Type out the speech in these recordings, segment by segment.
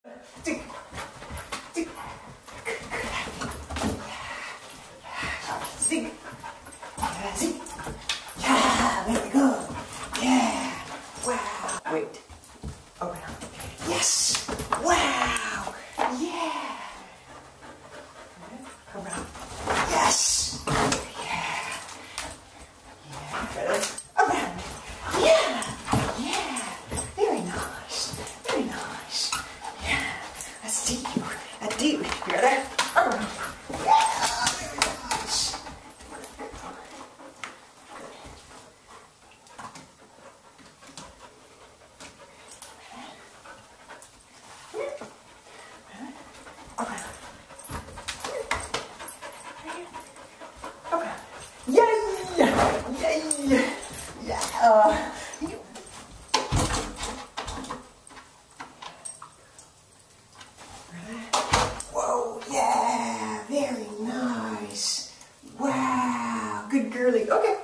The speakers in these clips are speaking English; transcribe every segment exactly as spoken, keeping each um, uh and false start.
Zig. Zig. Zig. Yeah, zig. Yeah, very good. Yeah. Wow. Wait. Around. Yes. Wow. Yeah. Around. Yes. Yeah. Yeah. Better. Around. Yeah. Yeah. Very nice. Very nice. Yeah. I see you. I do. You ready? Around. Yeah. Very nice. Yay! Yay! Yeah! Uh, you... Whoa! Yeah! Very nice! Wow! Good girly. Okay.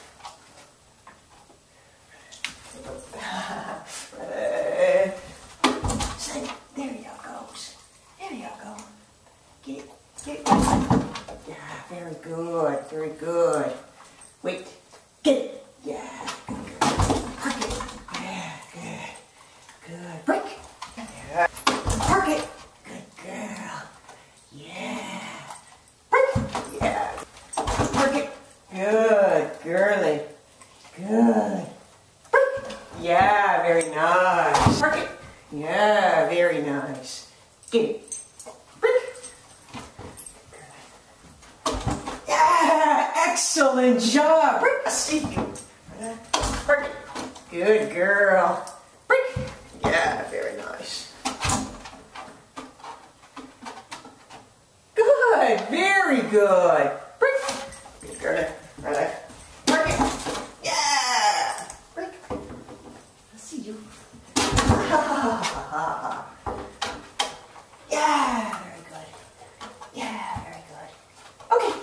Ready? Say, there you goes. There you go. Get it. Get it. Yeah, very good. Very good. Wait. Get it. Yeah. Good girl. Park it. Yeah, good. Good. Break. Yeah. Park it. Good girl. Yeah. Break. Yeah. Park it. Good. Girly. Good. Break. Yeah, very nice. Park it. Yeah, very nice. Get it. Excellent job! Break. I see you. Break. Good girl. Break. Yeah, very nice. Good. Very good. Break. Good girl. Right. Break. Yeah. Break. I see you. Yeah. Very good. Yeah. Very good. Okay.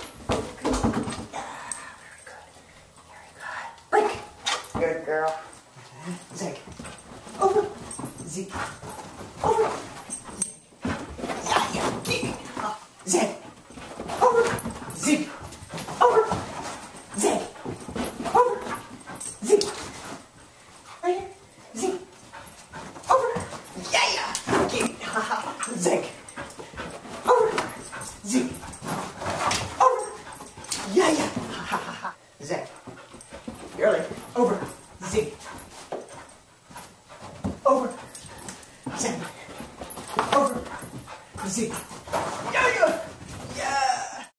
Good girl. Zig. Over. Zig. Over. Zig. Yeah, yeah. Zig. Zig. Over. Zig. Over. Zig. Over. Zig. Right here. Zig. Over. Yeah, yeah. Okay. Zig. Over. Zig. Over. Yeah, yeah. Zig. Early. Over. Zig. Over. Zig. Over. Zig. Yeah, yeah.